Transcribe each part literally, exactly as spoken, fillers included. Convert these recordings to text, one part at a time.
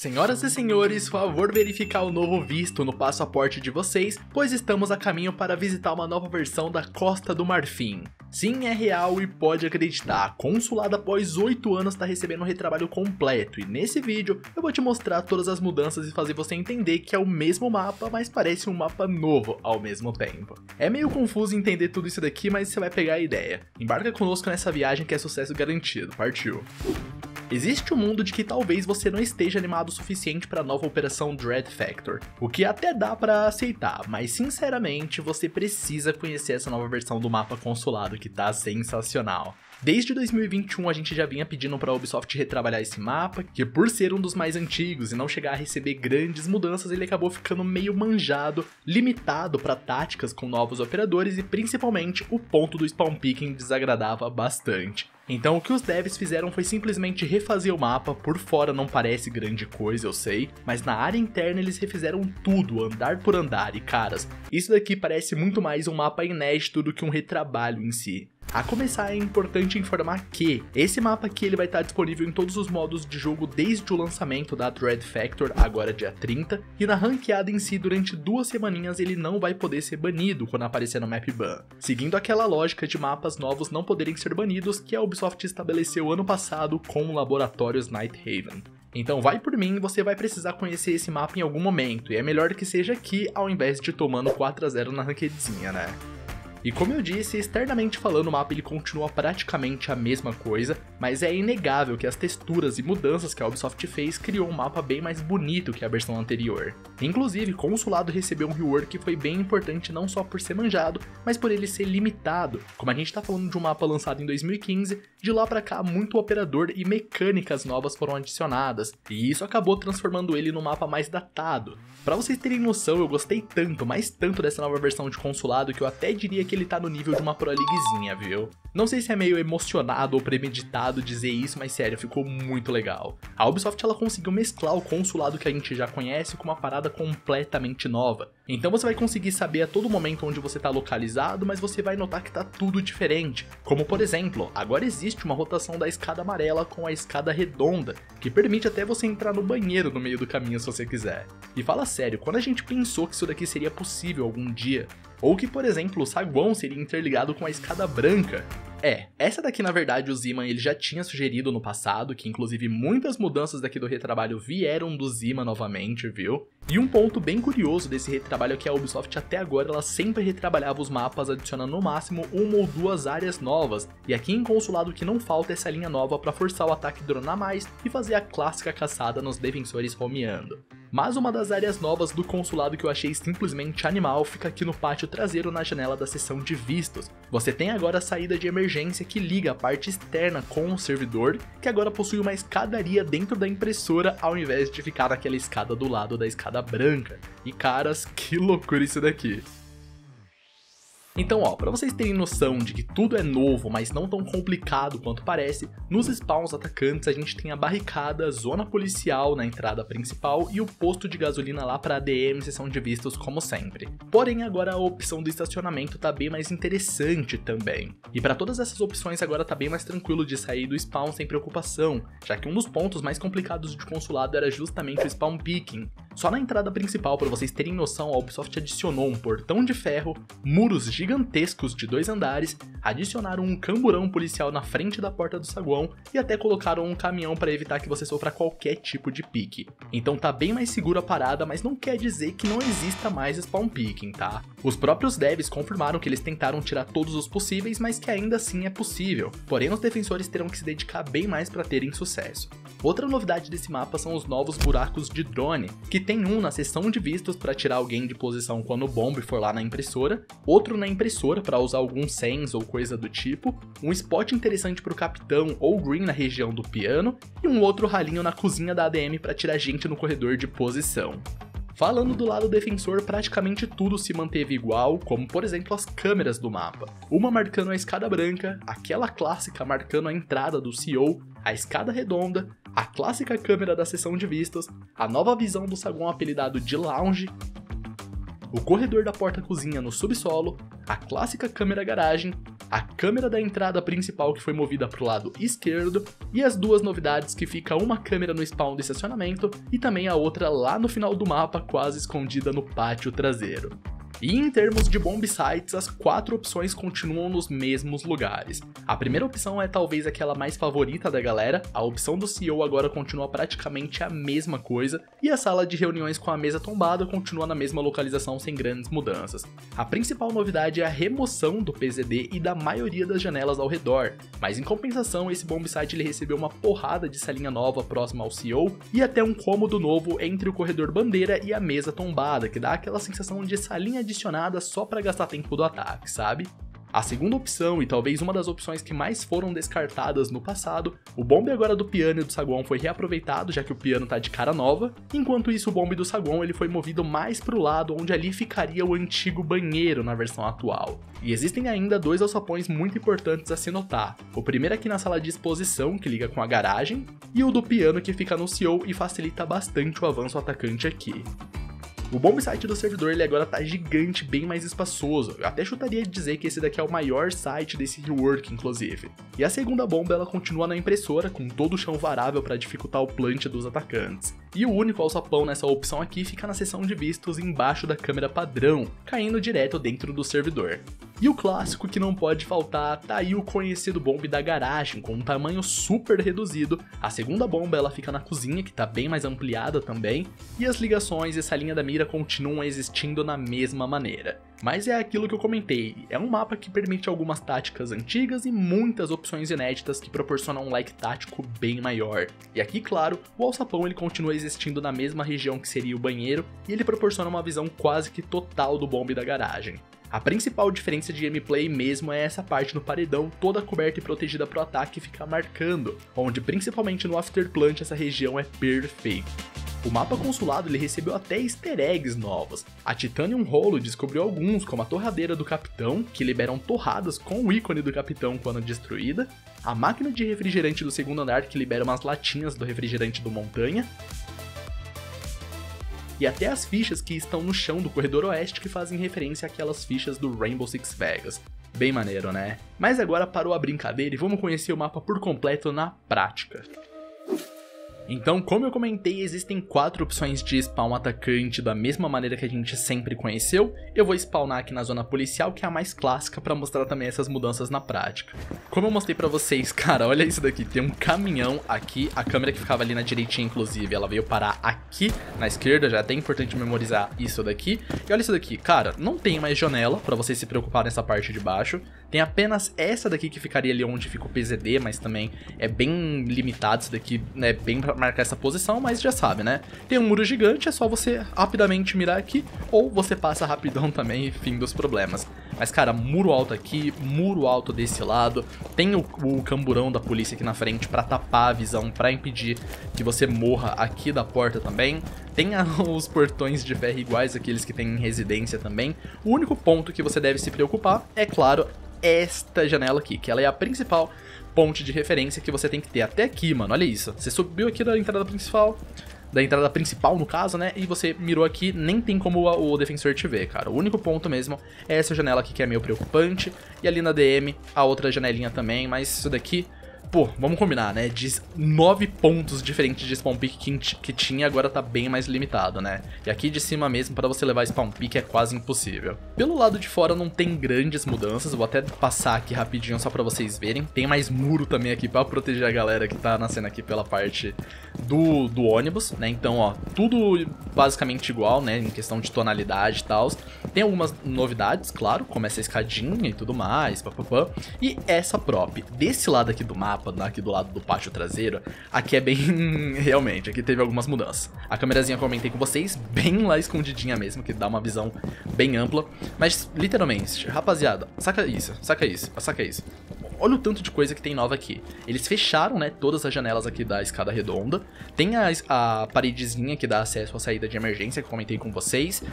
Senhoras e senhores, favor verificar o novo visto no passaporte de vocês, pois estamos a caminho para visitar uma nova versão da Costa do Marfim. Sim, é real e pode acreditar, a consulado após oito anos está recebendo um retrabalho completo, e nesse vídeo eu vou te mostrar todas as mudanças e fazer você entender que é o mesmo mapa, mas parece um mapa novo ao mesmo tempo. É meio confuso entender tudo isso daqui, mas você vai pegar a ideia. Embarca conosco nessa viagem que é sucesso garantido, partiu! Existe um mundo de que talvez você não esteja animado o suficiente para a nova operação Dread Factor, o que até dá para aceitar, mas sinceramente você precisa conhecer essa nova versão do mapa consulado que tá sensacional. Desde dois mil e vinte e um a gente já vinha pedindo para a Ubisoft retrabalhar esse mapa, que por ser um dos mais antigos e não chegar a receber grandes mudanças, ele acabou ficando meio manjado, limitado para táticas com novos operadores e principalmente o ponto do spawn picking desagradava bastante. Então o que os devs fizeram foi simplesmente refazer o mapa, por fora não parece grande coisa, eu sei, mas na área interna eles refizeram tudo, andar por andar, e caras, isso daqui parece muito mais um mapa inédito do que um retrabalho em si. A começar, é importante informar que esse mapa aqui ele vai estar disponível em todos os modos de jogo desde o lançamento da Dread Factor, agora dia trinta, e na ranqueada em si durante duas semaninhas ele não vai poder ser banido quando aparecer no map ban, seguindo aquela lógica de mapas novos não poderem ser banidos que a Ubisoft estabeleceu ano passado com o Laboratórios Nighthaven. Então vai por mim, você vai precisar conhecer esse mapa em algum momento, e é melhor que seja aqui ao invés de tomando quatro a zero na ranqueadzinha, né? E como eu disse, externamente falando o mapa ele continua praticamente a mesma coisa, mas é inegável que as texturas e mudanças que a Ubisoft fez criou um mapa bem mais bonito que a versão anterior. Inclusive, Consulado recebeu um rework que foi bem importante não só por ser manjado, mas por ele ser limitado. Como a gente tá falando de um mapa lançado em dois mil e quinze, de lá pra cá muito operador e mecânicas novas foram adicionadas, e isso acabou transformando ele num mapa mais datado. Pra vocês terem noção, eu gostei tanto, mas tanto dessa nova versão de Consulado que eu até diria que ele tá no nível de uma Pro Leaguezinha, viu? Não sei se é meio emocionado ou premeditado dizer isso, mas sério, ficou muito legal. A Ubisoft ela conseguiu mesclar o consulado que a gente já conhece com uma parada completamente nova. Então você vai conseguir saber a todo momento onde você tá localizado, mas você vai notar que tá tudo diferente. Como por exemplo, agora existe uma rotação da escada amarela com a escada redonda, que permite até você entrar no banheiro no meio do caminho se você quiser. E fala sério, quando a gente pensou que isso daqui seria possível algum dia, ou que, por exemplo, o saguão seria interligado com a escada branca. É, essa daqui na verdade o Zima ele já tinha sugerido no passado, que inclusive muitas mudanças daqui do retrabalho vieram do Zima novamente, viu? E um ponto bem curioso desse retrabalho é que a Ubisoft até agora ela sempre retrabalhava os mapas adicionando no máximo uma ou duas áreas novas, e aqui em Consulado que não falta essa linha nova para forçar o ataque dronar mais e fazer a clássica caçada nos defensores romeando. Mas uma das áreas novas do Consulado que eu achei simplesmente animal fica aqui no pátio traseiro na janela da seção de vistos. Você tem agora a saída de emergência que liga a parte externa com o servidor, que agora possui uma escadaria dentro da impressora ao invés de ficar naquela escada do lado da escada branca. E caras, que loucura isso daqui! Então ó, pra vocês terem noção de que tudo é novo, mas não tão complicado quanto parece, nos spawns atacantes a gente tem a barricada, zona policial na entrada principal e o posto de gasolina lá pra A D M seção de vistos como sempre. Porém agora a opção do estacionamento tá bem mais interessante também. E pra todas essas opções agora tá bem mais tranquilo de sair do spawn sem preocupação, já que um dos pontos mais complicados de consulado era justamente o spawn picking. Só na entrada principal, para vocês terem noção, a Ubisoft adicionou um portão de ferro, muros gigantescos de dois andares, adicionaram um camburão policial na frente da porta do saguão e até colocaram um caminhão para evitar que você sofra qualquer tipo de pique. Então tá bem mais segura a parada, mas não quer dizer que não exista mais spawn picking, tá? Os próprios devs confirmaram que eles tentaram tirar todos os possíveis, mas que ainda assim é possível, porém os defensores terão que se dedicar bem mais para terem sucesso. Outra novidade desse mapa são os novos buracos de drone, que tem um na seção de vistos para tirar alguém de posição quando o bomb for lá na impressora, outro na impressora para usar algum sens ou coisa do tipo, um spot interessante para o capitão ou green na região do piano e um outro ralinho na cozinha da A D M para tirar gente no corredor de posição. Falando do lado defensor, praticamente tudo se manteve igual, como por exemplo as câmeras do mapa. Uma marcando a escada branca, aquela clássica marcando a entrada do C E O, a escada redonda, a clássica câmera da seção de vistas, a nova visão do saguão apelidado de lounge, o corredor da porta-cozinha no subsolo, a clássica câmera garagem, a câmera da entrada principal que foi movida para o lado esquerdo e as duas novidades que fica uma câmera no spawn do estacionamento e também a outra lá no final do mapa, quase escondida no pátio traseiro. E em termos de bomb sites, as quatro opções continuam nos mesmos lugares. A primeira opção é talvez aquela mais favorita da galera, a opção do C E O agora continua praticamente a mesma coisa, e a sala de reuniões com a mesa tombada continua na mesma localização sem grandes mudanças. A principal novidade é a remoção do P Z D e da maioria das janelas ao redor, mas em compensação esse bomb site ele recebeu uma porrada de salinha nova próxima ao C E O e até um cômodo novo entre o corredor bandeira e a mesa tombada, que dá aquela sensação de salinha adicionada só para gastar tempo do ataque, sabe? A segunda opção, e talvez uma das opções que mais foram descartadas no passado, o bombe agora do piano e do saguão foi reaproveitado, já que o piano tá de cara nova, enquanto isso o bombe do saguão ele foi movido mais pro lado, onde ali ficaria o antigo banheiro na versão atual. E existem ainda dois alçapões muito importantes a se notar, o primeiro aqui na sala de exposição, que liga com a garagem, e o do piano que fica no C E O e facilita bastante o avanço atacante aqui. O bomb site do servidor ele agora tá gigante, bem mais espaçoso, eu até chutaria de dizer que esse daqui é o maior site desse rework inclusive. E a segunda bomba ela continua na impressora, com todo o chão varável para dificultar o plant dos atacantes. E o único alçapão nessa opção aqui fica na seção de vistos embaixo da câmera padrão, caindo direto dentro do servidor. E o clássico que não pode faltar, tá aí o conhecido bombe da garagem, com um tamanho super reduzido. A segunda bomba ela fica na cozinha, que tá bem mais ampliada também, e as ligações e essa linha da mira continuam existindo na mesma maneira. Mas é aquilo que eu comentei, é um mapa que permite algumas táticas antigas e muitas opções inéditas que proporcionam um like tático bem maior. E aqui, claro, o alçapão ele continua existindo na mesma região que seria o banheiro, e ele proporciona uma visão quase que total do bombe da garagem. A principal diferença de gameplay mesmo é essa parte no paredão toda coberta e protegida para o ataque ficar marcando, onde principalmente no Afterplant essa região é perfeita. O mapa consulado ele recebeu até easter eggs novos. A Titanium Hollow descobriu alguns, como a torradeira do capitão, que liberam torradas com o ícone do capitão quando destruída, a máquina de refrigerante do segundo andar que libera umas latinhas do refrigerante do montanha, e até as fichas que estão no chão do corredor oeste que fazem referência àquelas fichas do Rainbow Six Vegas. Bem maneiro, né? Mas agora parou a brincadeira e vamos conhecer o mapa por completo na prática. Então, como eu comentei, existem quatro opções de spawn atacante da mesma maneira que a gente sempre conheceu. Eu vou spawnar aqui na zona policial, que é a mais clássica, para mostrar também essas mudanças na prática. Como eu mostrei pra vocês, cara, olha isso daqui, tem um caminhão aqui, a câmera que ficava ali na direitinha, inclusive, ela veio parar aqui na esquerda, já é até importante memorizar isso daqui. E olha isso daqui, cara, não tem mais janela pra você se preocupar nessa parte de baixo, tem apenas essa daqui que ficaria ali onde fica o P Z D, mas também é bem limitado isso daqui, né, bem pra marcar essa posição, mas já sabe, né? Tem um muro gigante, é só você rapidamente mirar aqui, ou você passa rapidão também e fim dos problemas. Mas, cara, muro alto aqui, muro alto desse lado, tem o, o camburão da polícia aqui na frente pra tapar a visão, pra impedir que você morra aqui da porta também. Tem a, os portões de ferro iguais àqueles que tem em residência também. O único ponto que você deve se preocupar é, claro, esta janela aqui, que ela é a principal ponte de referência que você tem que ter até aqui, mano. Olha isso, você subiu aqui da entrada principal, da entrada principal no caso, né, e você mirou aqui, nem tem como o, o defensor te ver, cara. O único ponto mesmo é essa janela aqui que é meio preocupante, e ali na D M a outra janelinha também, mas isso daqui, pô, vamos combinar, né, de nove pontos diferentes de spawn pick que, que tinha, agora tá bem mais limitado, né. E aqui de cima mesmo, pra você levar spawn pick é quase impossível. Pelo lado de fora não tem grandes mudanças, vou até passar aqui rapidinho só pra vocês verem. Tem mais muro também aqui pra proteger a galera que tá nascendo aqui pela parte do, do ônibus, né. Então, ó, tudo basicamente igual, né, em questão de tonalidade e tal. Tem algumas novidades, claro, como essa escadinha e tudo mais, papapá. E essa prop, desse lado aqui do mapa, aqui do lado do pátio traseiro, aqui é bem... realmente, aqui teve algumas mudanças. A câmerazinha que eu comentei com vocês, bem lá escondidinha mesmo, que dá uma visão bem ampla. Mas, literalmente, rapaziada, saca isso, saca isso, saca isso. Olha o tanto de coisa que tem nova aqui. Eles fecharam, né, todas as janelas aqui da escada redonda. Tem a, a paredezinha que dá acesso à saída de emergência, que eu comentei com vocês.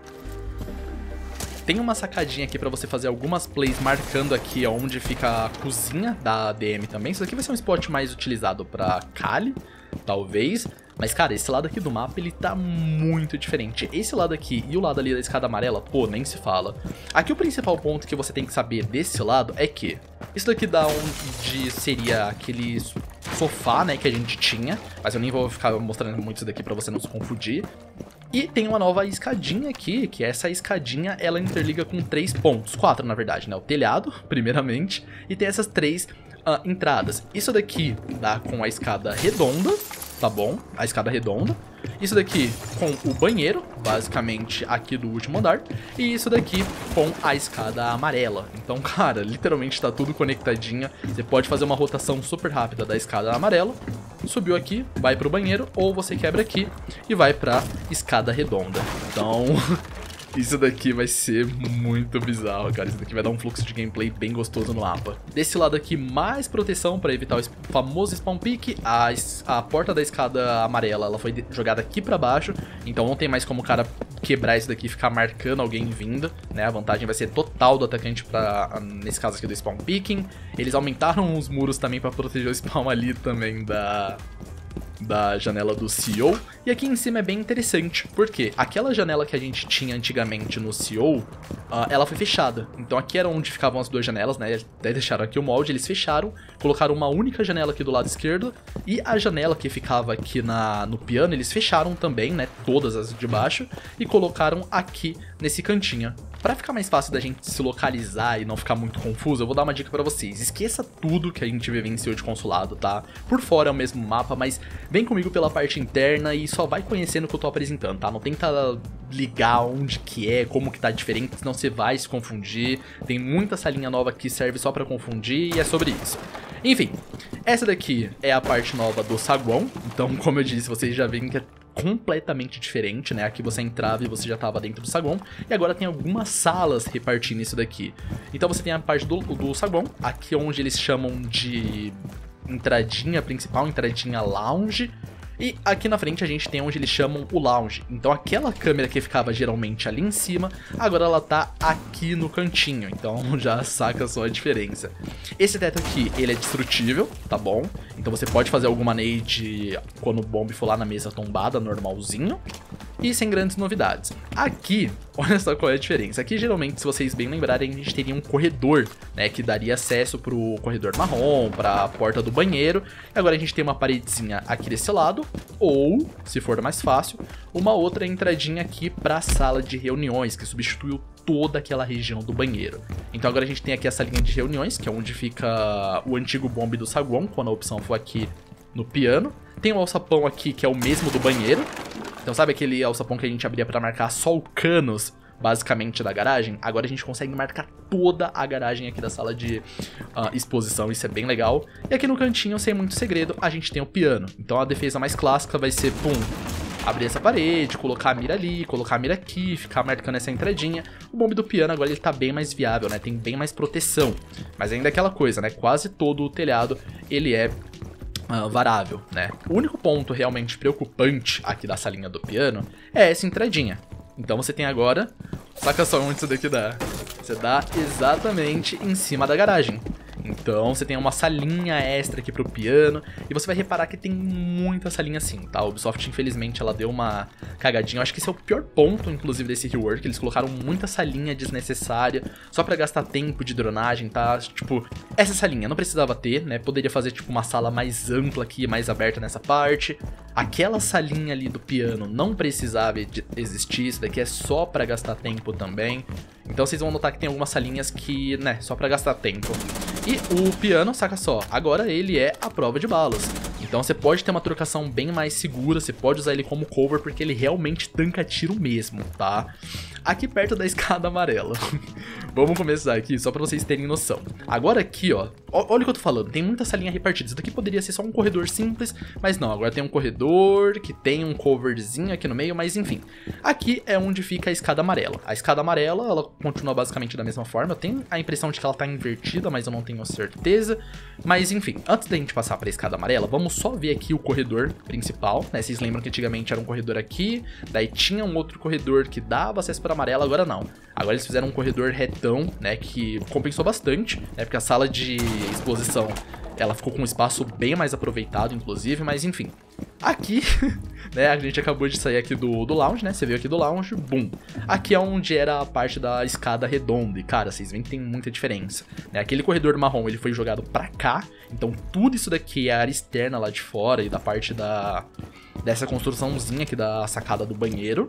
Tem uma sacadinha aqui pra você fazer algumas plays marcando aqui onde fica a cozinha da A D M também. Isso aqui vai ser um spot mais utilizado pra Kali, talvez. Mas, cara, esse lado aqui do mapa, ele tá muito diferente. Esse lado aqui e o lado ali da escada amarela, pô, nem se fala. Aqui o principal ponto que você tem que saber desse lado é que isso daqui dá onde seria aquele sofá, né, que a gente tinha. Mas eu nem vou ficar mostrando muito isso daqui pra você não se confundir. E tem uma nova escadinha aqui, que essa escadinha, ela interliga com três pontos. Quatro, na verdade, né? O telhado, primeiramente, e tem essas três uh, entradas. Isso daqui dá com a escada redonda, tá bom? A escada redonda. Isso daqui com o banheiro, basicamente aqui do último andar. E isso daqui com a escada amarela. Então, cara, literalmente tá tudo conectadinho. Você pode fazer uma rotação super rápida da escada amarela. Subiu aqui, vai pro banheiro, ou você quebra aqui e vai pra escada redonda. Então, isso daqui vai ser muito bizarro, cara. Isso daqui vai dar um fluxo de gameplay bem gostoso no mapa. Desse lado aqui, mais proteção para evitar o famoso spawn pick. A, a porta da escada amarela, ela foi jogada aqui pra baixo, então não tem mais como o cara quebrar isso daqui e ficar marcando alguém vindo, né? A vantagem vai ser total do atacante pra, nesse caso aqui do spawn picking. Eles aumentaram os muros também pra proteger o spawn ali também da... da janela do C E O. E aqui em cima é bem interessante, porque aquela janela que a gente tinha antigamente no C E O, uh, ela foi fechada. Então aqui era onde ficavam as duas janelas, né? Até deixaram aqui o molde, eles fecharam, colocaram uma única janela aqui do lado esquerdo, e a janela que ficava aqui na, no piano, eles fecharam também, né? Todas as de baixo, e colocaram aqui nesse cantinho. Pra ficar mais fácil da gente se localizar e não ficar muito confuso, eu vou dar uma dica pra vocês. Esqueça tudo que a gente vivenciou de consulado, tá? Por fora é o mesmo mapa, mas vem comigo pela parte interna e só vai conhecendo o que eu tô apresentando, tá? Não tenta ligar onde que é, como que tá diferente, senão você vai se confundir. Tem muita salinha nova que serve só pra confundir e é sobre isso. Enfim, essa daqui é a parte nova do saguão. Então, como eu disse, vocês já veem que é completamente diferente, né? Aqui você entrava e você já estava dentro do saguão. E agora tem algumas salas repartindo isso daqui. Então você tem a parte do, do saguão, aqui onde eles chamam de entradinha principal, entradinha lounge. E aqui na frente a gente tem onde eles chamam o lounge. Então aquela câmera que ficava geralmente ali em cima, agora ela tá aqui no cantinho. Então já saca só a diferença. Esse teto aqui, ele é destrutível, tá bom? Então você pode fazer alguma nade quando o bomb for lá na mesa tombada, normalzinho. E sem grandes novidades. Aqui, olha só qual é a diferença. Aqui geralmente, se vocês bem lembrarem, a gente teria um corredor, né? Que daria acesso pro corredor marrom, pra porta do banheiro. E agora a gente tem uma paredezinha aqui desse lado. Ou, se for mais fácil, uma outra entradinha aqui pra sala de reuniões, que substituiu toda aquela região do banheiro. Então agora a gente tem aqui essa linha de reuniões, que é onde fica o antigo bombe do saguão, quando a opção for aqui no piano. Tem o alçapão aqui, que é o mesmo do banheiro. Então sabe aquele alçapão que a gente abria pra marcar só o canos, basicamente, da garagem? Agora a gente consegue marcar toda a garagem aqui da sala de uh, exposição, isso é bem legal. E aqui no cantinho, sem muito segredo, a gente tem o piano. Então a defesa mais clássica vai ser, pum, abrir essa parede, colocar a mira ali, colocar a mira aqui, ficar marcando essa entradinha. O bombe do piano agora ele tá bem mais viável, né? Tem bem mais proteção. Mas ainda é aquela coisa, né? Quase todo o telhado, ele é Uh, varável, né? O único ponto realmente preocupante aqui da salinha do piano é essa entradinha. Então você tem agora, saca só onde isso daqui dá. Você dá exatamente em cima da garagem. Então você tem uma salinha extra aqui pro piano. E você vai reparar que tem muita salinha assim, tá? A Ubisoft, infelizmente, ela deu uma cagadinha. Eu acho que esse é o pior ponto, inclusive, desse rework. Eles colocaram muita salinha desnecessária, só pra gastar tempo de dronagem, tá? Tipo, essa salinha não precisava ter, né? Poderia fazer, tipo, uma sala mais ampla aqui, mais aberta nessa parte. Aquela salinha ali do piano não precisava existir. Isso daqui é só pra gastar tempo também. Então vocês vão notar que tem algumas salinhas que, né, só pra gastar tempo. E o piano, saca só, agora ele é a prova de balas. Então você pode ter uma trocação bem mais segura, você pode usar ele como cover, porque ele realmente tanca tiro mesmo, tá? Aqui perto da escada amarela. Vamos começar aqui, só pra vocês terem noção. Agora aqui, ó, olha o que eu tô falando, tem muita salinha repartida. Isso daqui poderia ser só um corredor simples, mas não, agora tem um corredor que tem um coverzinho aqui no meio, mas enfim. Aqui é onde fica a escada amarela. A escada amarela, ela continua basicamente da mesma forma. Eu tenho a impressão de que ela tá invertida, mas eu não tenho certeza. Mas enfim, antes da gente passar pra escada amarela, vamos só ver aqui o corredor principal, né? Vocês lembram que antigamente era um corredor aqui, daí tinha um outro corredor que dava acesso pra amarela, agora não. Agora eles fizeram um corredor retão, né, que compensou bastante, né, porque a sala de exposição, ela ficou com um espaço bem mais aproveitado, inclusive, mas enfim. Aqui, né, a gente acabou de sair aqui do, do lounge, né, você veio aqui do lounge, bum. Aqui é onde era a parte da escada redonda, e cara, vocês veem que tem muita diferença, né, aquele corredor marrom, ele foi jogado pra cá, então tudo isso daqui é a área externa lá de fora e da parte da, dessa construçãozinha aqui da sacada do banheiro.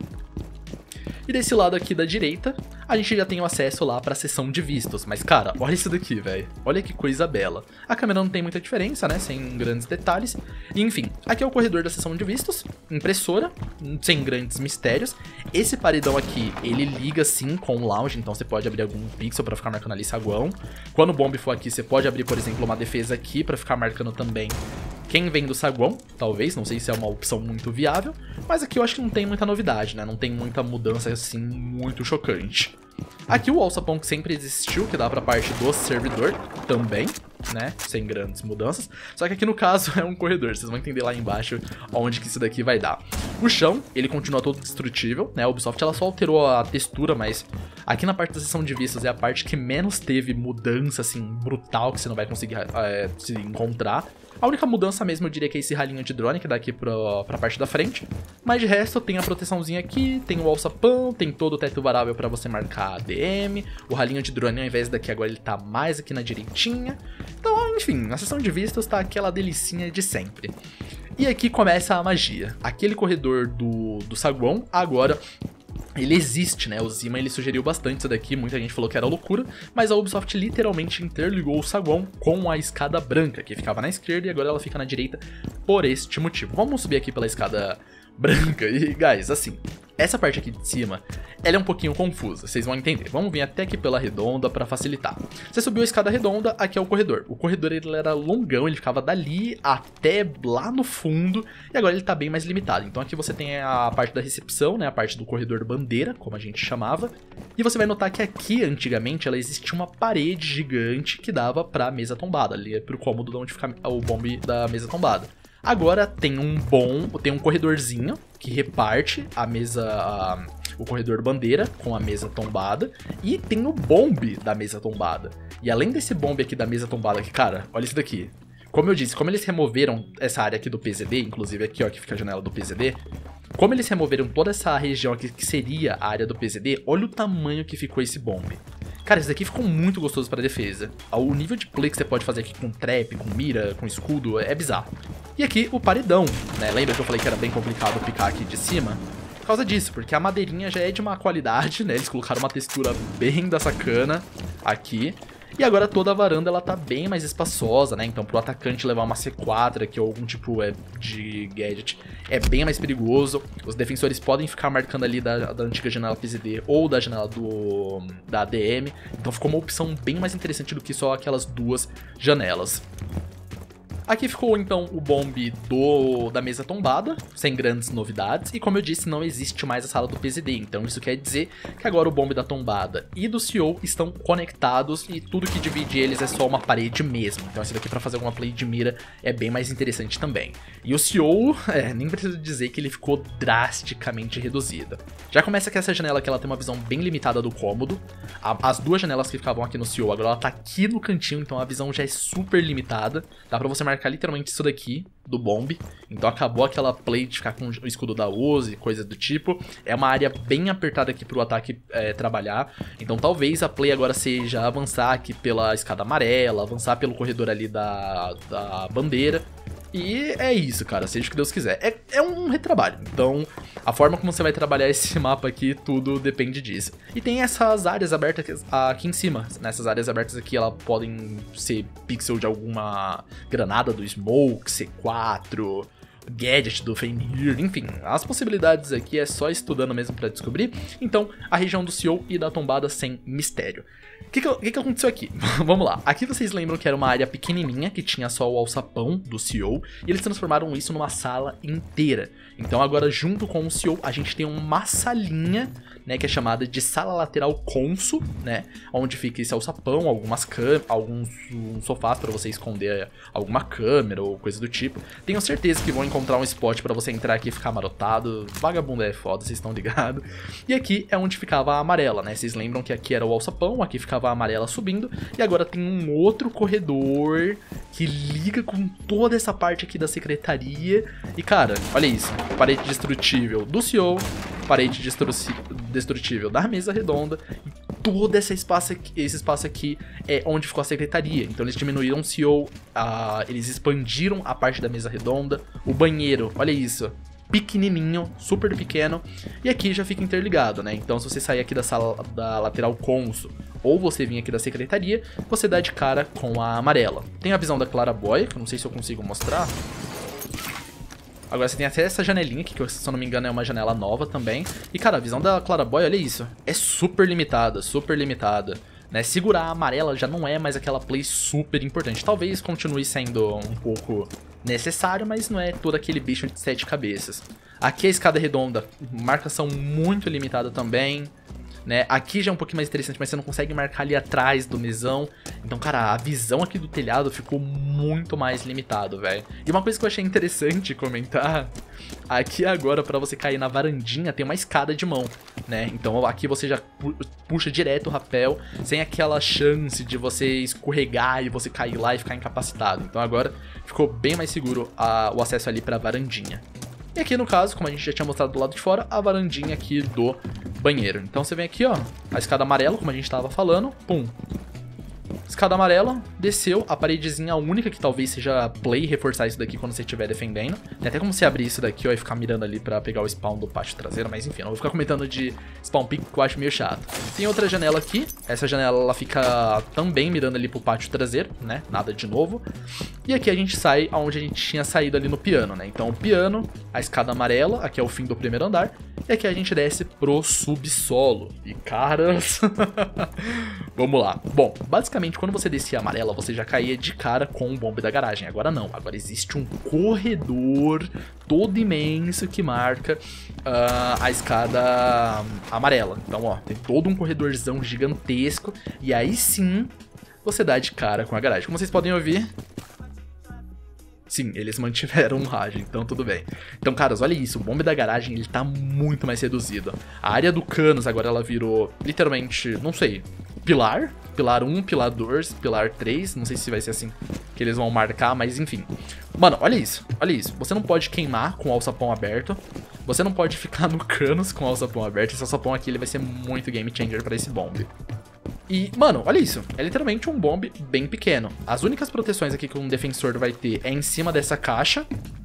E desse lado aqui da direita, a gente já tem o acesso lá pra seção de vistos. Mas, cara, olha isso daqui, velho. Olha que coisa bela. A câmera não tem muita diferença, né? Sem grandes detalhes. E, enfim, aqui é o corredor da seção de vistos. Impressora, sem grandes mistérios. Esse paredão aqui, ele liga sim com o lounge, então você pode abrir algum pixel pra ficar marcando ali saguão. Quando o bomb for aqui, você pode abrir, por exemplo, uma defesa aqui pra ficar marcando também quem vem do saguão, talvez, não sei se é uma opção muito viável, mas aqui eu acho que não tem muita novidade, né? Não tem muita mudança assim muito chocante. Aqui o alçapão que sempre existiu, que dá pra parte do servidor também, né? Sem grandes mudanças. Só que aqui no caso é um corredor, vocês vão entender lá embaixo onde que isso daqui vai dar. O chão, ele continua todo destrutível, né? A Ubisoft ela só alterou a textura, mas aqui na parte da seção de vistas é a parte que menos teve mudança, assim, brutal, que você não vai conseguir é, se encontrar. A única mudança mesmo eu diria que é esse ralinho de drone que dá aqui pra, pra parte da frente. Mas de resto tem a proteçãozinha aqui, tem o alçapão, tem todo o teto varável pra você marcar a D M. O ralinho de drone ao invés daqui agora ele tá mais aqui na direitinha. Então, enfim, na seção de vistas tá aquela delicinha de sempre. E aqui começa a magia. Aquele corredor do, do saguão agora ele existe, né? O Zima ele sugeriu bastante isso daqui, muita gente falou que era loucura, mas a Ubisoft literalmente interligou o saguão com a escada branca, que ficava na esquerda e agora ela fica na direita por este motivo. Vamos subir aqui pela escada branca e, guys, assim, essa parte aqui de cima, ela é um pouquinho confusa, vocês vão entender. Vamos vir até aqui pela redonda pra facilitar. Você subiu a escada redonda, aqui é o corredor. O corredor ele era longão, ele ficava dali até lá no fundo, e agora ele tá bem mais limitado. Então aqui você tem a parte da recepção, né, a parte do corredor bandeira, como a gente chamava. E você vai notar que aqui, antigamente, ela existia uma parede gigante que dava pra mesa tombada, ali é pro cômodo de onde fica o bombe da mesa tombada. Agora tem um bom, tem um corredorzinho que reparte a mesa, a, o corredor bandeira com a mesa tombada, e tem o bombe da mesa tombada. E além desse bombe aqui da mesa tombada, que cara, olha isso daqui. Como eu disse, como eles removeram essa área aqui do P Z D, inclusive aqui ó, que fica a janela do P Z D, como eles removeram toda essa região aqui que seria a área do P Z D, olha o tamanho que ficou esse bombe. Cara, esse daqui ficou muito gostoso pra defesa. O nível de play que você pode fazer aqui com trap, com mira, com escudo, é bizarro. E aqui o paredão, né? Lembra que eu falei que era bem complicado picar aqui de cima? Por causa disso, porque a madeirinha já é de uma qualidade, né? Eles colocaram uma textura bem da sacana aqui. E agora toda a varanda ela tá bem mais espaçosa, né? Então pro atacante levar uma C quatro aqui ou algum tipo de gadget é bem mais perigoso. Os defensores podem ficar marcando ali da, da antiga janela P Z D ou da janela do, da A D M. Então ficou uma opção bem mais interessante do que só aquelas duas janelas. Aqui ficou então o bombe do, da mesa tombada, sem grandes novidades, e como eu disse, não existe mais a sala do P Z D, então isso quer dizer que agora o bombe da tombada e do C E O estão conectados e tudo que divide eles é só uma parede mesmo, então esse daqui para fazer alguma play de mira é bem mais interessante também. E o C E O, é, nem preciso dizer que ele ficou drasticamente reduzido. Já começa que essa janela aqui ela tem uma visão bem limitada do cômodo, a, as duas janelas que ficavam aqui no C E O agora ela tá aqui no cantinho, então a visão já é super limitada, dá pra você marcar literalmente isso daqui do bombe, então acabou aquela play de ficar com o escudo da Uzi, coisa do tipo. É uma área bem apertada aqui pro ataque é, trabalhar, então talvez a play agora seja avançar aqui pela escada amarela, avançar pelo corredor ali da, da bandeira. E é isso, cara, seja o que Deus quiser. É, é um retrabalho, então a forma como você vai trabalhar esse mapa aqui, tudo depende disso. E tem essas áreas abertas aqui em cima. Nessas áreas abertas aqui, elas podem ser pixel de alguma granada do Smoke, C quatro, gadget do Fenrir, enfim, as possibilidades aqui é só estudando mesmo pra descobrir. Então, a região do C E O e da tombada sem mistério. O que, que, que aconteceu aqui? Vamos lá. Aqui vocês lembram que era uma área pequenininha, que tinha só o alçapão do C E O, e eles transformaram isso numa sala inteira. Então agora, junto com o C E O, a gente tem uma salinha, né, que é chamada de sala lateral cônsul, né, onde fica esse alçapão, algumas câmeras, alguns um sofás para você esconder alguma câmera ou coisa do tipo. Tenho certeza que vão encontrar encontrar um spot pra você entrar aqui e ficar marotado. Vagabundo é foda, vocês estão ligados. E aqui é onde ficava a amarela, né? Vocês lembram que aqui era o alçapão, aqui ficava a amarela subindo. E agora tem um outro corredor que liga com toda essa parte aqui da secretaria. E cara, olha isso, parede destrutível do C E O, parede destru destrutível da mesa redonda. E todo esse espaço aqui, esse espaço aqui é onde ficou a secretaria. Então eles diminuíram o C E O, uh, eles expandiram a parte da mesa redonda. O banheiro, olha isso, pequenininho, super pequeno. E aqui já fica interligado, né? Então se você sair aqui da sala da lateral cônsul ou você vir aqui da secretaria, você dá de cara com a amarela. Tem a visão da claraboia, que eu não sei se eu consigo mostrar. Agora você tem até essa janelinha aqui, que se eu não me engano é uma janela nova também. E cara, a visão da claraboia, olha isso, é super limitada, super limitada, né? Segurar a amarela já não é mais aquela play super importante. Talvez continue sendo um pouco necessário, mas não é todo aquele bicho de sete cabeças. Aqui a escada redonda, marcação muito limitada também, né? Aqui já é um pouquinho mais interessante, mas você não consegue marcar ali atrás do mesão. Então, cara, a visão aqui do telhado ficou muito mais limitado, velho. E uma coisa que eu achei interessante comentar, aqui agora pra você cair na varandinha tem uma escada de mão, né? Então aqui você já pu puxa direto o rapel, sem aquela chance de você escorregar e você cair lá e ficar incapacitado. Então agora ficou bem mais seguro a, o acesso ali pra varandinha. E aqui no caso, como a gente já tinha mostrado do lado de fora, a varandinha aqui do banheiro. Então você vem aqui, ó, a escada amarela, como a gente tava falando, pum. Escada amarela, desceu, a paredezinha única, que talvez seja play reforçar isso daqui quando você estiver defendendo. Tem até como você abrir isso daqui, ó, e ficar mirando ali pra pegar o spawn do pátio traseiro, mas enfim, não vou ficar comentando de spawn pick que eu acho meio chato. Tem outra janela aqui, essa janela ela fica também mirando ali pro pátio traseiro, né, nada de novo. E aqui a gente sai aonde a gente tinha saído ali no piano, né, então o piano, a escada amarela, aqui é o fim do primeiro andar, e aqui a gente desce pro subsolo. E caras, vamos lá. Bom, basicamente quando você descia a amarela, você já caía de cara com o bombe da garagem. Agora não, agora existe um corredor todo imenso que marca uh, a escada amarela. Então, ó, tem todo um corredorzão gigantesco. E aí sim, você dá de cara com a garagem. Como vocês podem ouvir, sim, eles mantiveram um rádio, então tudo bem. Então, caras, olha isso, o bombe da garagem, ele tá muito mais reduzido. A área do canos agora ela virou, literalmente, não sei, pilar? Pilar um, pilar dois, pilar três, não sei se vai ser assim que eles vão marcar, mas enfim. Mano, olha isso, olha isso. Você não pode queimar com o alçapão aberto. Você não pode ficar no canos com o alçapão aberto. Esse alçapão aqui ele vai ser muito game changer pra esse bombe. E, mano, olha isso. É literalmente um bombe bem pequeno. As únicas proteções aqui que um defensor vai ter é em cima dessa caixa.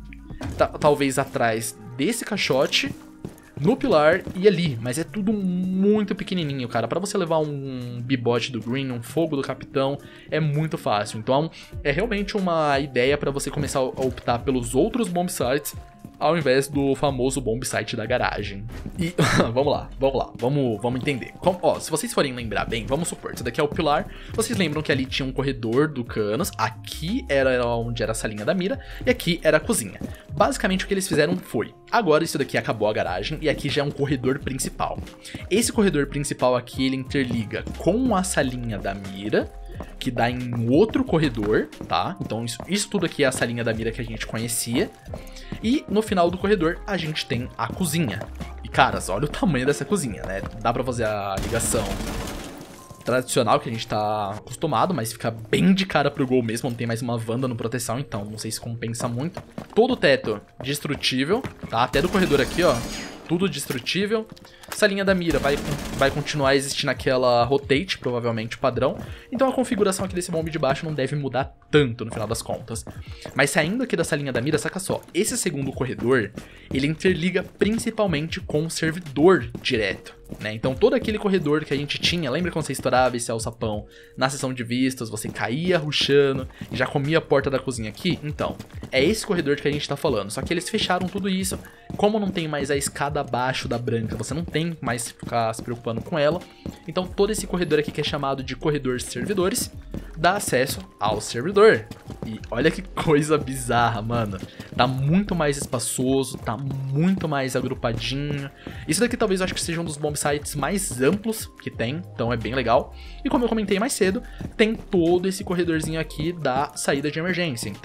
Talvez atrás desse caixote. No pilar e ali, mas é tudo muito pequenininho, cara. Pra você levar um bibote do Green, um fogo do capitão, é muito fácil. Então é realmente uma ideia pra você começar a optar pelos outros bomb sites ao invés do famoso bomb site da garagem. E vamos lá, vamos lá, vamos, vamos entender. Como, ó, se vocês forem lembrar bem, vamos supor, isso daqui é o pilar. Vocês lembram que ali tinha um corredor do canos, aqui era onde era a salinha da mira e aqui era a cozinha. Basicamente o que eles fizeram foi, agora isso daqui acabou a garagem e aqui já é um corredor principal. Esse corredor principal aqui ele interliga com a salinha da mira, que dá em outro corredor, tá? Então isso, isso tudo aqui é a salinha da mira que a gente conhecia. E no final do corredor a gente tem a cozinha. E caras, olha o tamanho dessa cozinha, né? Dá pra fazer a ligação tradicional que a gente tá acostumado, mas fica bem de cara pro gol mesmo, não tem mais uma Wanda no proteção, então não sei se compensa muito. Todo o teto destrutível, tá? Até do corredor aqui, ó, tudo destrutível. Essa linha da mira vai, vai continuar existindo aquela rotate, provavelmente padrão. Então a configuração aqui desse bombe de baixo não deve mudar tanto no final das contas. Mas saindo aqui dessa linha da mira, saca só, esse segundo corredor, ele interliga principalmente com o servidor direto, né? Então todo aquele corredor que a gente tinha, lembra quando você estourava esse alçapão na seção de vistas, você caía rushando e já comia a porta da cozinha aqui? Então, é esse corredor que a gente tá falando, só que eles fecharam tudo isso. Como não tem mais a escada abaixo da branca, você não tem mais ficar se preocupando com ela, então todo esse corredor aqui que é chamado de corredor servidores dá acesso ao servidor. E olha que coisa bizarra, mano. Tá muito mais espaçoso, tá muito mais agrupadinho. Isso daqui talvez eu acho que seja um dos bomb sites mais amplos que tem, então é bem legal. E como eu comentei mais cedo, tem todo esse corredorzinho aqui da saída de emergência, então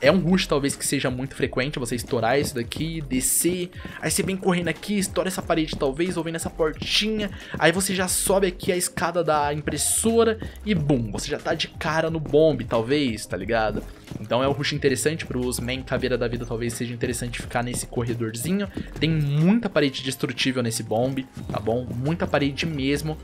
É um rush talvez que seja muito frequente, você estourar isso daqui, descer, aí você vem correndo aqui, estoura essa parede talvez, ou vem nessa portinha, aí você já sobe aqui a escada da impressora e bum, você já tá de cara no bombe talvez, tá ligado? Então é um rush interessante pros main caveira da vida, talvez seja interessante ficar nesse corredorzinho. Tem muita parede destrutível nesse bombe, tá bom? Muita parede mesmo,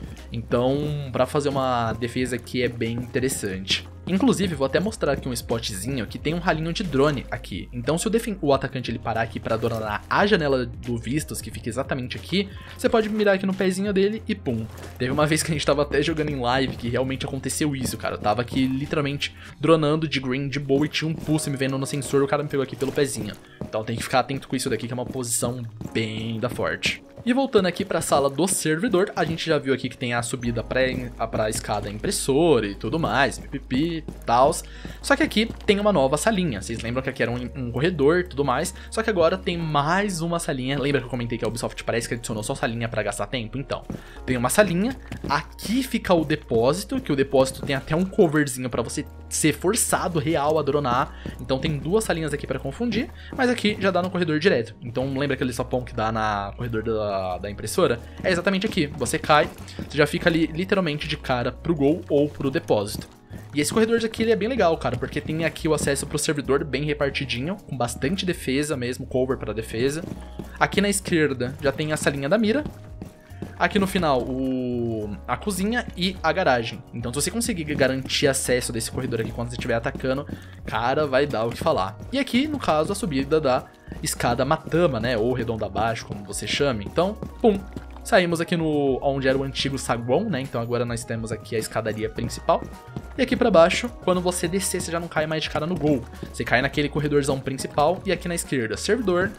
então pra fazer uma defesa aqui é bem interessante. Inclusive, vou até mostrar aqui um spotzinho que tem um ralinho de drone aqui. Então, se o, o atacante ele parar aqui para dronar a janela do Vistos, que fica exatamente aqui, você pode mirar aqui no pezinho dele e pum. Teve uma vez que a gente tava até jogando em live que realmente aconteceu isso, cara. Eu tava aqui literalmente dronando de green de boa e tinha um pulse me vendo no sensor e o cara me pegou aqui pelo pezinho. Então tem que ficar atento com isso daqui, que é uma posição bem da forte. E voltando aqui para a sala do servidor, a gente já viu aqui que tem a subida para a escada impressora e tudo mais, pipipi e tal. Só que aqui tem uma nova salinha. Vocês lembram que aqui era um, um corredor e tudo mais, só que agora tem mais uma salinha. Lembra que eu comentei que a Ubisoft parece que adicionou só salinha para gastar tempo? Então, tem uma salinha. Aqui fica o depósito, que o depósito tem até um coverzinho para você ser forçado real a dronar. Então tem duas salinhas aqui para confundir, mas aqui já dá no corredor direto. Então lembra aquele sapão que dá na corredor da, da impressora? É exatamente aqui. Você cai, você já fica ali literalmente de cara pro gol ou pro depósito. E esse corredor aqui ele é bem legal, cara, porque tem aqui o acesso pro servidor bem repartidinho, com bastante defesa mesmo, cover para defesa. Aqui na esquerda já tem a salinha da mira. Aqui no final, o... a cozinha e a garagem. Então, se você conseguir garantir acesso desse corredor aqui quando você estiver atacando, cara, vai dar o que falar. E aqui, no caso, a subida da escada matama, né? Ou redonda abaixo, como você chame. Então, pum, saímos aqui no onde era o antigo saguão, né? Então agora nós temos aqui a escadaria principal. E aqui pra baixo, quando você descer, você já não cai mais de cara no gol. Você cai naquele corredorzão principal e aqui na esquerda, servidor,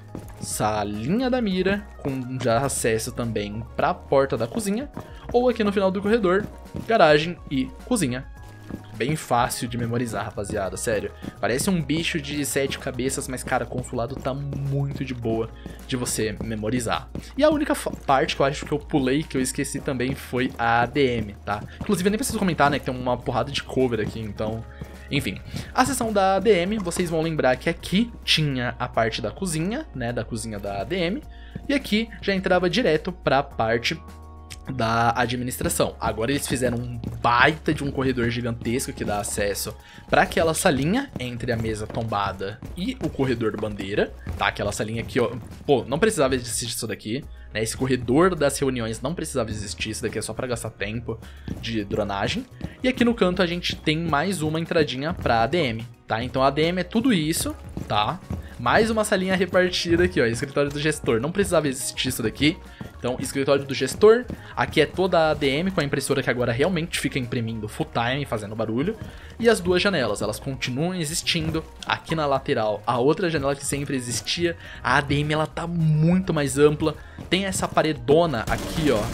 salinha da mira, com já acesso também para a porta da cozinha, ou aqui no final do corredor, garagem e cozinha. Bem fácil de memorizar, rapaziada, sério. Parece um bicho de sete cabeças, mas cara, consulado tá muito de boa de você memorizar. E a única parte que eu acho que eu pulei, que eu esqueci também, foi a A D M, tá? Inclusive eu nem preciso comentar, né, que tem uma porrada de cover aqui, então... Enfim, a seção da A D M, vocês vão lembrar que aqui tinha a parte da cozinha, né, da cozinha da A D M, e aqui já entrava direto para a parte da administração. Agora eles fizeram um baita de um corredor gigantesco que dá acesso para aquela salinha entre a mesa tombada e o corredor bandeira, tá? Aquela salinha aqui, ó, pô, não precisava existir isso daqui, né? Esse corredor das reuniões não precisava existir, isso daqui é só para gastar tempo de dronagem. E aqui no canto a gente tem mais uma entradinha para A D M, tá? Então a ADM é tudo isso, tá? Mais uma salinha repartida aqui, ó, escritório do gestor. Não precisava existir isso daqui. Então, escritório do gestor. Aqui é toda a A D M com a impressora que agora realmente fica imprimindo full time, fazendo barulho. E as duas janelas, elas continuam existindo. Aqui na lateral, a outra janela que sempre existia. A A D M, ela tá muito mais ampla. Tem essa paredona aqui, ó.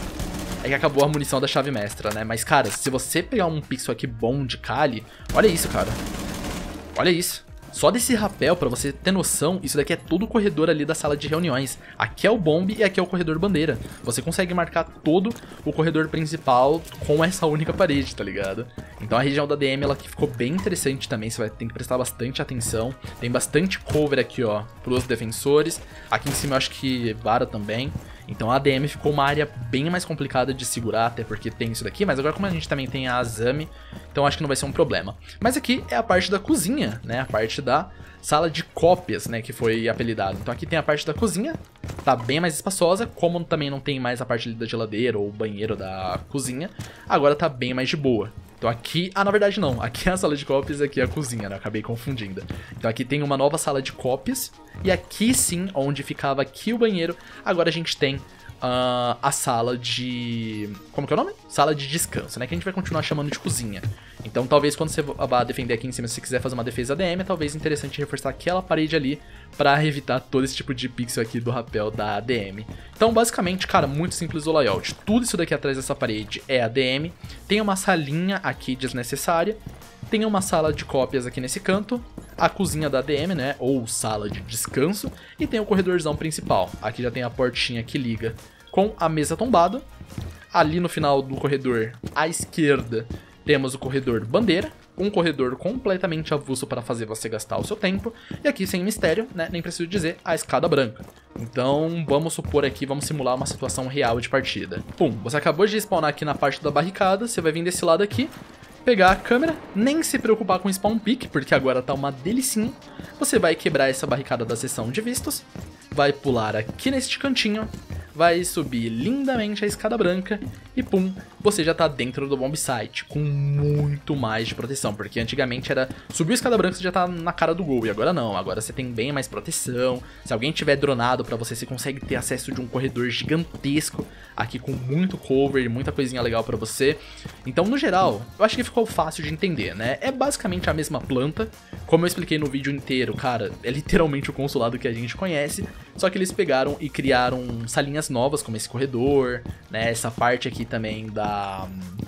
É que acabou a munição da chave mestra, né? Mas, cara, se você pegar um pixel aqui bom de Kali... Olha isso, cara. Olha isso. Só desse rapel, pra você ter noção, isso daqui é todo o corredor ali da sala de reuniões. Aqui é o bombe e aqui é o corredor bandeira. Você consegue marcar todo o corredor principal com essa única parede, tá ligado? Então a região da A D M, ela aqui ficou bem interessante também, você vai ter que prestar bastante atenção. Tem bastante cover aqui, ó, pros defensores. Aqui em cima eu acho que vara também. Então a A D M ficou uma área bem mais complicada de segurar, até porque tem isso daqui, mas agora como a gente também tem a Azami, então acho que não vai ser um problema. Mas aqui é a parte da cozinha, né, a parte da sala de cópias, né, que foi apelidado. Então aqui tem a parte da cozinha, tá bem mais espaçosa, como também não tem mais a parte ali da geladeira ou banheiro da cozinha, agora tá bem mais de boa. Então aqui, ah, na verdade não, aqui é a sala de cópias e aqui é a cozinha, né, eu acabei confundindo. Então aqui tem uma nova sala de cópias, e aqui sim, onde ficava aqui o banheiro, agora a gente tem uh, a sala de... como que é o nome? Sala de descanso, né, que a gente vai continuar chamando de cozinha. Então talvez quando você vá defender aqui em cima, se você quiser fazer uma defesa A D M, é talvez interessante reforçar aquela parede ali pra evitar todo esse tipo de pixel aqui do rapel da A D M. Então basicamente, cara, muito simples o layout. Tudo isso daqui atrás dessa parede é A D M. Tem uma salinha aqui desnecessária. Tem uma sala de cópias aqui nesse canto. A cozinha da A D M, né, ou sala de descanso. E tem o corredorzão principal. Aqui já tem a portinha que liga com a mesa tombada. Ali no final do corredor, à esquerda, temos o corredor bandeira, um corredor completamente avulso para fazer você gastar o seu tempo, e aqui sem mistério, né, nem preciso dizer, a escada branca. Então vamos supor aqui, vamos simular uma situação real de partida. Pum, você acabou de spawnar aqui na parte da barricada, você vai vir desse lado aqui, pegar a câmera, nem se preocupar com spawn pick, porque agora tá uma delicinha. Você vai quebrar essa barricada da seção de vistos, vai pular aqui neste cantinho, vai subir lindamente a escada branca e pum, você já tá dentro do bomb site, com muito mais de proteção, porque antigamente era subir a escada branca você já tá na cara do gol, e agora não, agora você tem bem mais proteção, se alguém tiver dronado pra você, você consegue ter acesso de um corredor gigantesco, aqui com muito cover e muita coisinha legal pra você. Então no geral, eu acho que ficou fácil de entender, né, é basicamente a mesma planta, como eu expliquei no vídeo inteiro, cara, é literalmente o consulado que a gente conhece, só que eles pegaram e criaram salinhas novas, como esse corredor, né, essa parte aqui também da...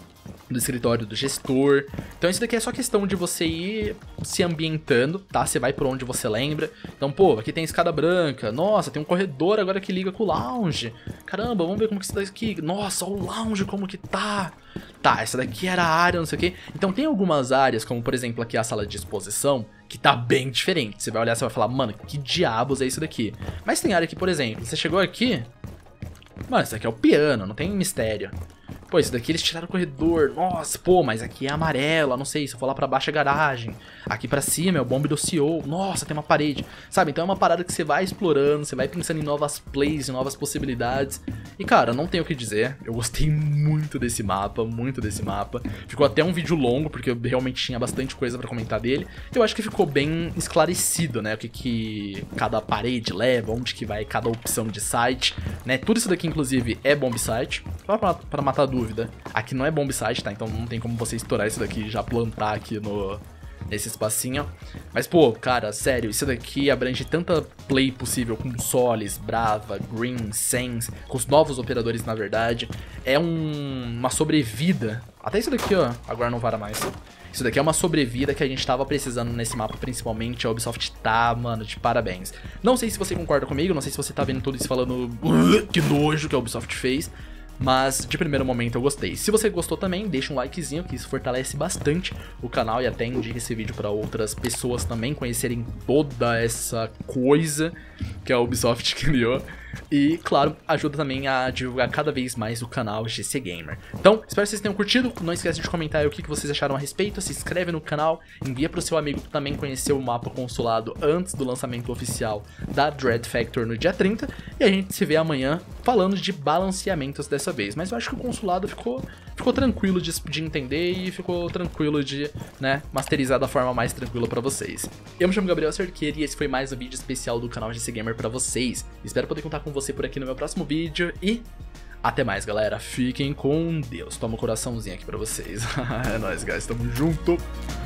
do escritório do gestor. Então isso daqui é só questão de você ir se ambientando, tá? Você vai por onde você lembra. Então, pô, aqui tem escada branca. Nossa, tem um corredor agora que liga com o lounge. Caramba, vamos ver como que isso daqui... Nossa, o lounge como que tá. Tá, essa daqui era a área, não sei o quê. Então tem algumas áreas, como por exemplo aqui a sala de exposição, que tá bem diferente. Você vai olhar e vai falar, mano, que diabos é isso daqui? Mas tem área que, por exemplo, você chegou aqui... Mano, isso aqui é o piano, não tem mistério. Pô, isso daqui eles tiraram o corredor. Nossa, pô, mas aqui é amarelo, não sei, se eu for lá pra baixo é garagem. Aqui pra cima é o bombe do C E O. Nossa, tem uma parede. Sabe, então é uma parada que você vai explorando, você vai pensando em novas plays, em novas possibilidades. E cara, não tenho o que dizer, eu gostei muito desse mapa, muito desse mapa. Ficou até um vídeo longo, porque eu realmente tinha bastante coisa pra comentar dele. Eu acho que ficou bem esclarecido, né, o que que cada parede leva, onde que vai cada opção de site, né. Tudo isso daqui, inclusive, é bomb site. Só pra, pra matar a dúvida, aqui não é bomb site, tá? Então não tem como você estourar isso daqui e já plantar aqui no... nesse espacinho. Mas, pô, cara, sério, isso daqui abrange tanta play possível com Solis, Brava, Green, Sense, com os novos operadores, na verdade. É um, uma sobrevida. Até isso daqui, ó, agora não vara mais. Isso daqui é uma sobrevida que a gente tava precisando nesse mapa, principalmente. A Ubisoft tá, mano, de parabéns. Não sei se você concorda comigo, não sei se você tá vendo tudo isso falando que nojo que a Ubisoft fez. Mas de primeiro momento eu gostei. Se você gostou também, deixa um likezinho, que isso fortalece bastante o canal e até indica esse vídeo para outras pessoas também conhecerem toda essa coisa que a Ubisoft criou. E, claro, ajuda também a divulgar cada vez mais o canal G C Gamer. Então, espero que vocês tenham curtido. Não esquece de comentar aí o que vocês acharam a respeito. Se inscreve no canal, envia pro seu amigo que também conheceu o mapa consulado antes do lançamento oficial da Dread Factor no dia trinta. E a gente se vê amanhã falando de balanceamentos dessa vez. Mas eu acho que o consulado ficou, ficou tranquilo de, de entender e ficou tranquilo de, né, masterizar da forma mais tranquila pra vocês. Eu me chamo Gabriel Cerqueira e esse foi mais um vídeo especial do canal G C Gamer pra vocês. Espero poder contar com você por aqui no meu próximo vídeo e até mais, galera. Fiquem com Deus. Toma um coraçãozinho aqui pra vocês. É nóis, guys. Tamo junto.